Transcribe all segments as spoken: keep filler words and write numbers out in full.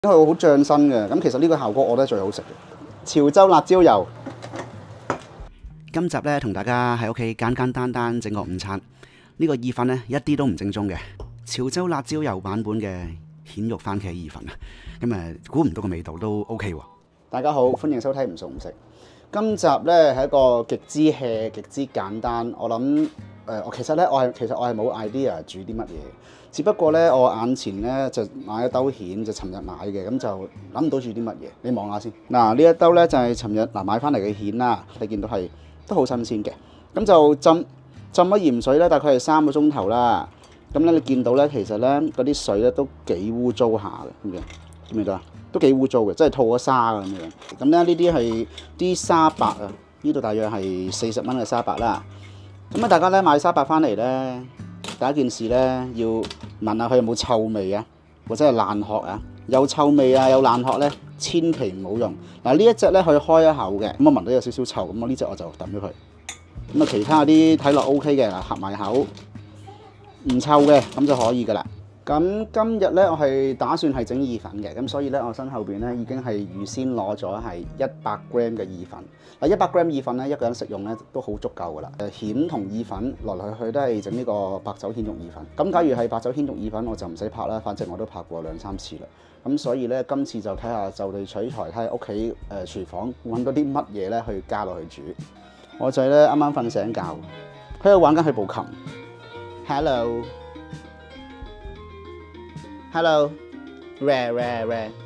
佢好醬身嘅，咁其實呢個效果我覺得最好食嘅。潮州辣椒油。今集咧同大家喺屋企簡簡單單整個午餐。呢個意粉咧一啲都唔正宗嘅，潮州辣椒油版本嘅蜆肉番茄意粉啊，咁誒估唔到個味道都 OK 喎。大家好，歡迎收睇唔熟唔食。今集咧係一個極之 hea、極之簡單。我諗誒，我、呃、其實咧我係其實我係冇 idea 煮啲乜嘢，只不過咧我眼前咧就買一兜蜆，就尋日買嘅，咁就諗唔到煮啲乜嘢。你望下先。嗱，呢一兜咧就係尋日嗱買翻嚟嘅蜆啦，你見到係都好新鮮嘅，咁就浸。浸咗鹽水咧，大概係三個鐘頭啦。咁咧，你見到咧，其實咧嗰啲水咧都幾污糟下嘅，咁樣見唔見到啊？都幾污糟嘅，即係吐咗沙咁樣。咁咧呢啲係啲沙白啊，呢度大約係四十蚊嘅沙白啦。咁啊，大家咧買沙白翻嚟咧，第一件事咧要問下佢有冇臭味啊，或者係爛殼啊。有臭味啊，有爛殼咧，千祈唔好用。嗱，呢一隻咧佢開一口嘅，咁我聞到有少少臭，咁我呢隻我就抌咗佢。咁啊，其他啲睇落 O K 嘅，合埋口唔臭嘅，咁就可以噶啦。咁今日咧，我係打算係整意粉嘅，咁所以咧，我身後邊咧已經係預先攞咗係一百 gram 嘅意粉。嗱，一百 gram 意粉咧，一個人食用咧都好足夠噶啦。誒，蜆同意粉來來去去都係整呢個白酒蜆肉意粉。咁假如係白酒蜆肉意粉，我就唔使拍啦，反正我都拍過兩三次啦。咁所以咧，今次就睇下就地取材，睇下屋企誒廚房揾到啲乜嘢咧去加落去煮。我仔咧啱啱瞓醒覺，佢喺度玩緊佢部琴。Hello，Hello，Rare Rare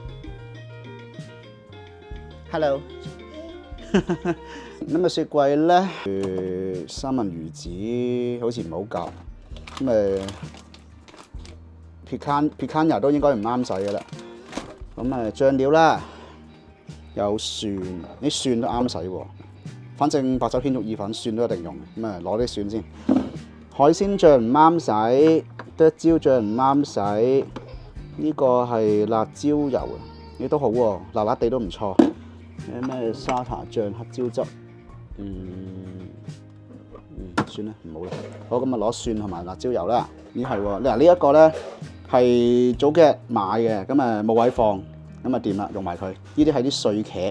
Rare，Hello。咁啊雪櫃咧，三文魚子好似唔好夾，咁誒 pecan pecan 都應該唔啱使嘅啦。咁誒醬料啦，有蒜，啲蒜都啱使喎。反正白酒蜆肉意粉蒜都一定用，咁啊攞啲蒜先。海鮮醬唔啱使，剁椒醬唔啱使，呢個係辣椒油啊，亦都好喎，辣辣地都唔錯。有咩沙茶醬、黑椒汁，嗯嗯，算啦，唔好啦。好，咁啊攞蒜同埋辣椒油啦。咦係喎，嗱呢一個咧係早幾日買嘅，咁啊冇位放，咁啊掂啦，用埋佢。呢啲係啲碎茄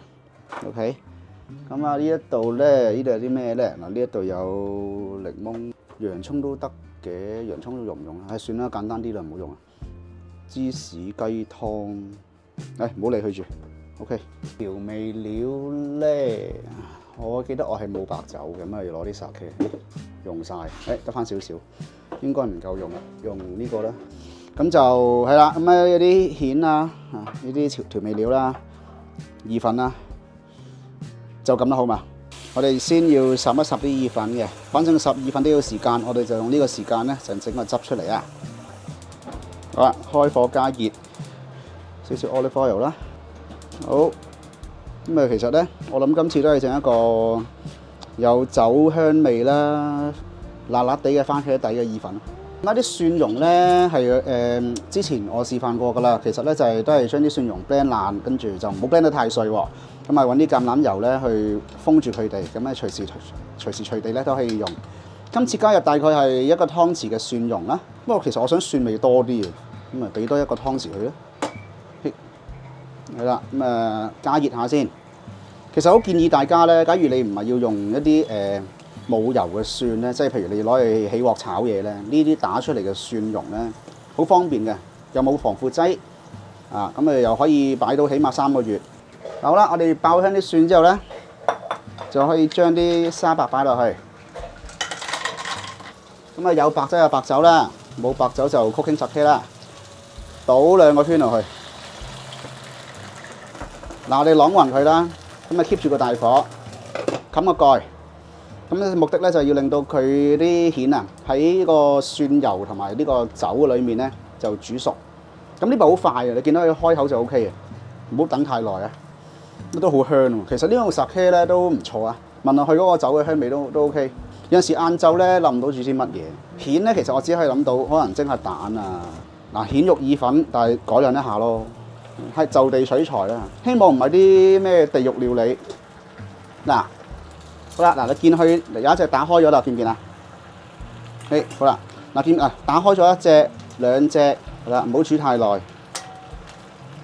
，OK。咁啊，呢一度咧，呢度有啲咩咧？嗱，呢一度有檸檬、洋葱都得嘅，洋葱都用唔用啊？唉，算啦，簡單啲啦，唔好用啊。芝士雞湯，唉，唔好理佢住。OK， 調味料咧，我記得我係冇白酒嘅，咁啊要攞啲 sake，用晒，誒得翻少少，應該唔夠用啦，用呢個啦。咁就係啦，咁啊有啲蜆啊，啊呢啲調調味料啦，意粉啦。就咁啦，好嘛？我哋先要烚一烚啲意粉嘅，反正烚意粉都要時間，我哋就用呢個時間咧，就整個汁出嚟啊！好啦，開火加熱，少少 olive oil 啦。好，咁啊，其實咧，我諗今次都係整一個有酒香味啦、辣辣地嘅番茄底嘅意粉。咁啲蒜蓉咧係誒之前我示範過噶啦，其實咧就係都係將啲蒜蓉 blend 爛，跟住就唔好 blend 得太碎喎。咁啊揾啲橄欖油咧去封住佢哋，咁咧隨時隨時隨地咧都可以用。今次加入大概係一個湯匙嘅蒜蓉啦，不過其實我想蒜味多啲嘅，咁啊俾多一個湯匙佢啦。係啦，咁啊加熱下先。其實好建議大家咧，假如你唔係要用一啲誒冇油嘅蒜咧，即係譬如你攞去起鑊炒嘢咧，呢啲打出嚟嘅蒜蓉咧好方便嘅，又冇防腐劑啊，咁啊又可以擺到起碼三個月。好啦，我哋爆香啲蒜之後咧，就可以將啲沙白擺落去。咁啊有白酒有白酒啦，冇白酒就 cooking sake啦。倒兩個圈落去。嗱，我哋啷勻佢啦，咁啊 keep 住個大火，冚個蓋。咁咧目的咧就要令到佢啲蜆啊喺個蒜油同埋呢個酒裡面咧就煮熟。咁呢步好快嘅，你見到佢開口就 O K 嘅，唔好等太耐啊。都好香喎，其實呢個 sake 咧都唔錯啊，聞落去嗰個酒嘅香味都都 OK。有陣時晏晝咧諗唔到煮啲乜嘢，蜆咧其實我只可以諗到可能蒸下蛋啊，嗱蜆肉意粉，但係改良一下咯，係就地取材啦。希望唔係啲咩地獄料理。嗱，好啦，嗱你見佢有一隻打開咗啦，見唔見啊？誒，好啦，嗱見啊，打開咗一隻、兩隻，係啦，唔好煮太耐。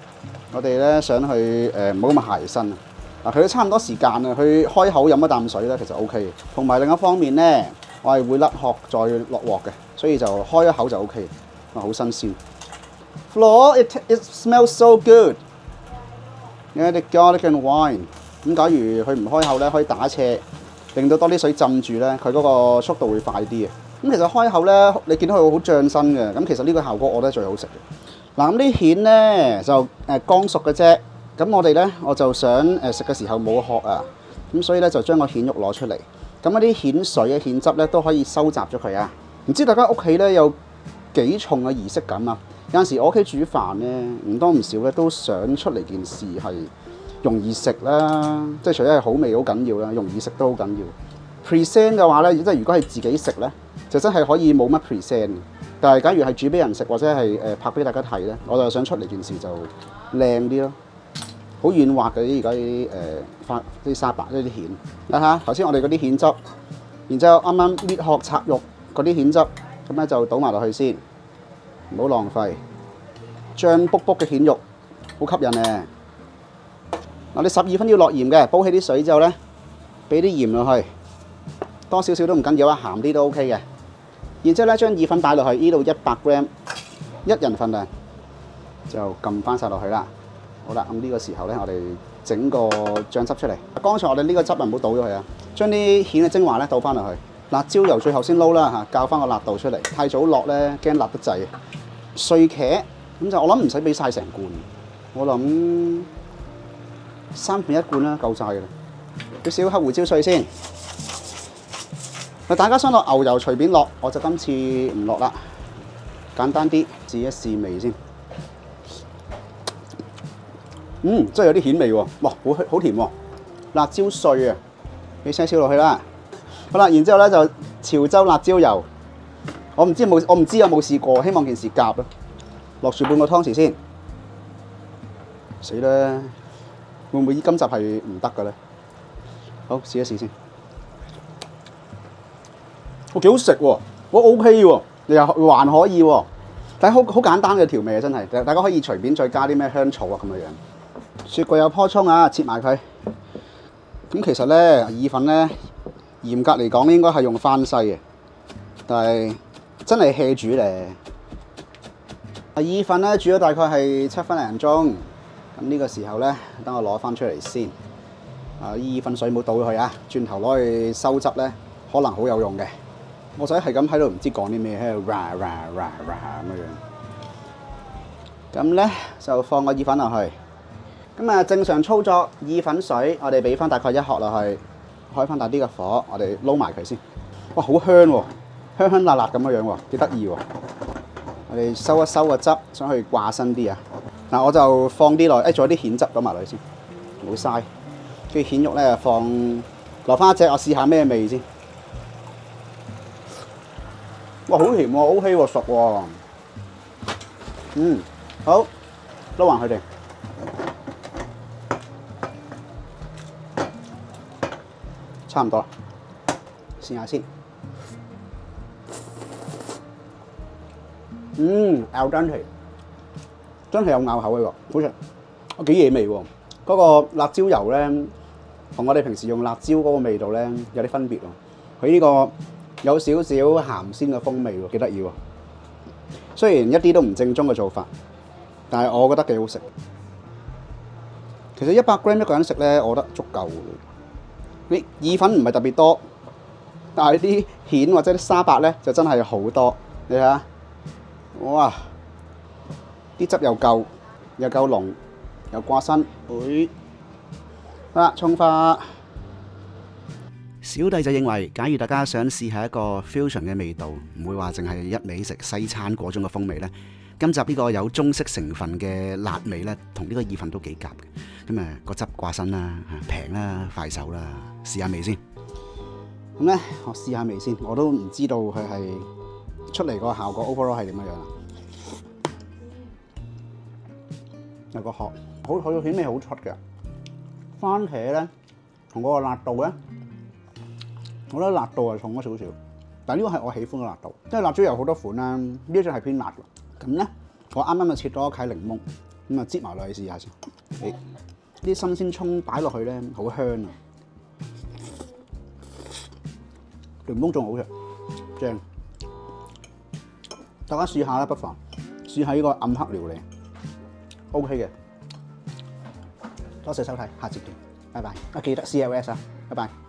我哋咧想去誒唔好咁鞋身啊！嗱，佢都差唔多時間啊，去開口飲一啖水咧，其實 O K 嘅。同埋另一方面咧，我係會甩殼再落鑊嘅，所以就開一口就 O K。啊，好新鮮。Flo, it it smells so good. Yeah, the garlic and wine。咁假如佢唔開口咧，可以打斜，令到多啲水浸住咧，佢嗰個速度會快啲嘅。咁其實開口咧，你見到佢好漲身嘅。咁其實呢個效果我覺得最好食嘅。嗱，咁啲蜆咧就誒剛熟嘅啫。咁我哋咧我就想誒食嘅時候冇殼啊，咁所以咧就將個蜆肉攞出嚟。咁嗰啲蜆水嘅蜆汁咧都可以收集咗佢啊。唔知大家屋企咧有幾重嘅儀式感啊？有陣時我屋企煮飯咧唔多唔少咧都想出嚟件事係容易食啦，即係除咗係好味好緊要啦，容易食都好緊要。present 嘅話咧，即係如果係自己食咧，就真係可以冇乜 present。但係假如係煮俾人食或者係誒拍俾大家睇咧，我就想出嚟件事就靚啲咯。好軟滑嘅啲而家啲誒花啲沙白呢啲蜆，睇下頭先我哋嗰啲蜆汁，然之後啱啱搣殼拆肉嗰啲蜆汁，咁咧就倒埋落去先，唔好浪費。醬卜卜嘅蜆肉，好吸引咧。嗱，你十二分要落鹽嘅，煲起啲水之後咧，俾啲鹽落去，多少少都唔緊要啊，鹹啲都 OK 嘅。然之後咧，將意粉擺落去，呢度一百 gram， 一人份量，就撳翻晒落去啦。好啦，咁呢個時候咧，我哋整個醬汁出嚟。剛才我哋呢個汁啊，唔好倒咗佢啊，將啲蜆嘅精華咧倒翻落去。辣椒油最後先撈啦嚇，校翻個辣度出嚟。太早落咧，驚辣得滯。碎茄咁就我諗唔使俾晒成罐，我諗三分一罐啦，夠晒嘅啦。俾少黑胡椒碎先。大家想落牛油隨便落，我就今次唔落啦，簡單啲，試一試味先。嗯，真係有啲蜆味喎，哇，好好甜喎！辣椒碎啊，俾些少落去啦。好啦，然之後咧就潮州辣椒油，我唔知冇，我唔知有冇試過，希望件事夾咯。落住半個湯匙先，死啦！會唔會今集係唔得嘅咧？好，試一試先。我幾好食喎，我 OK 喎，又還可以喎，但係好好簡單嘅調味啊，真係，大家可以隨便再加啲咩香草啊咁嘅樣。雪櫃有棵葱啊，切埋佢。咁其實咧，意粉咧，嚴格嚟講應該係用番西嘅，但係真係 hea 煮咧。意粉咧煮咗大概係七分零鐘，咁呢個時候咧，等我攞翻出嚟先。啊，意粉水冇倒咗去啊，轉頭攞去收汁咧，可能好有用嘅。我仔係咁喺度唔知講啲咩，喺度 ra ra ra ra 咁樣。咁咧就放個意粉落去。咁啊，正常操作，意粉水我哋俾翻大概一殼落去，開翻大啲嘅火，我哋撈埋佢先。哇，好香喎，香香辣辣咁樣樣喎，幾得意喎！我哋收一收個汁，想去掛身啲啊。嗱，我就放啲落，誒，仲有啲蜆汁攞埋落去先，唔好嘥。跟住蜆肉咧放落翻一隻，我試下咩味先。哇，好甜喎 ，OK 喎，熟喎。嗯，好，撈勻佢哋。差唔多啦，試下先。嗯，咬真係，真係有咬口嘅喎，好食，我幾嘢味喎。嗰個辣椒油咧，同我哋平時用辣椒嗰個味道咧有啲分別喎。佢呢個有少少鹹鮮嘅風味喎，幾得意喎。雖然一啲都唔正宗嘅做法，但係我覺得幾好食。其實一百 gram 一個人食咧，我覺得足夠嘅。啲意粉唔係特別多，但係啲蜆或者啲沙白咧就真係好多。你睇下，哇！啲汁又夠，又夠濃，又掛身。會好啦，葱花。小弟就認為，假如大家想試下一個 fusion 嘅味道，唔會話淨係一味食西餐嗰種嘅風味咧。今集呢個有中式成分嘅辣味咧，同呢個意粉都幾夾嘅。咁啊，個汁掛身啦，平啦，快手啦，試下味先。咁咧，我試下味先，我都唔知道佢係出嚟個效果 overall 係點樣樣啦。有個殼，好佢個蜆味好出嘅。番茄咧，同嗰個辣度咧，我覺得辣度係重咗少少，但係呢個係我喜歡嘅辣度，因為辣椒有好多款啦，呢一隻係偏辣嘅。咁咧，我啱啱就切咗一塊檸檬， 咁啊，擠埋落去試下先。誒，啲新鮮葱擺落去咧，好香啊！檸檬仲好食，正。大家試下啦，不妨試下呢個暗黑料理 ，OK 嘅。多謝收睇，下次見，拜拜。啊，記得 C L S 啊，拜拜。